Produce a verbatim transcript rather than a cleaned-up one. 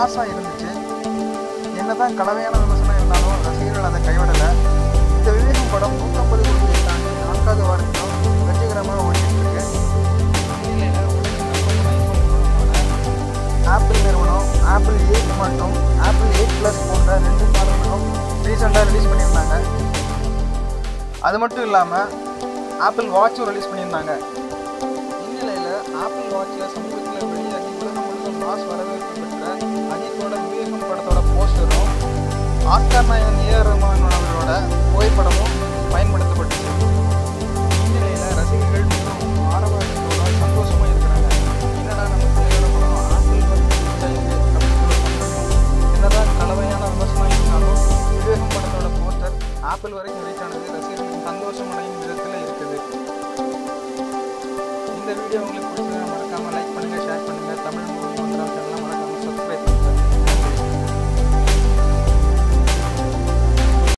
மாசாக இருந்துச்சு. என்னதான் கலவையான விமர்சனம் இருந்தாலும் ரசிகர்கள் அதை கைவிடலை. இந்த விவேகம் படம் நூற்றம்பது கோடியை தாண்டி நான்காவது வாரத்திலும் வெற்றிகரமாக ஓடிட்டு இருக்கு. ஆப்பிள் நிறுவனம் ஆப்பிள் எயிட் மற்றும் ஆப்பிள் எயிட் ப்ளஸ் போன்ற ரெண்டு மாடல்களும் ரீசெண்டாக ரிலீஸ் பண்ணியிருந்தாங்க. அது மட்டும் இல்லாமல் ஆப்பிள் வாட்சும் ரிலீஸ் பண்ணியிருந்தாங்க. இந்நிலையில் ஆப்பிள் வாட்சில் சமீபத்தில் வெளியாகி உலகம் முழுவதும் மாஸ் வரவேற்பு பெற்ற அஜித்தோட விவேகம் படத்தோட போஸ்டரும் ஆஸ்கார் நாயகன் ஏ ஆர் ரஹ்மான் அவர்களோட புகைப்படமும் பயன்படுத்தப்பட்டுச்சு. இந்நிலையில் ரசிகர்கள் மிகவும் ஆரவாரத்தோட சந்தோஷமாக இருக்கிறாங்க. என்னடா நம்ம பிள்ளையோட படம் ஆப்பிள் வந்து என்னதான் கலவையான விமர்சனம் இருந்தாலும் விவேகம் படத்தோட போஸ்டர் ஆப்பிள் வரைக்கும் ரீச் ஆனது ரசிகர்களுக்கு சந்தோஷம் அடையும் விதத்தில் இருக்குது. இந்த வீடியோ உங்களுக்கு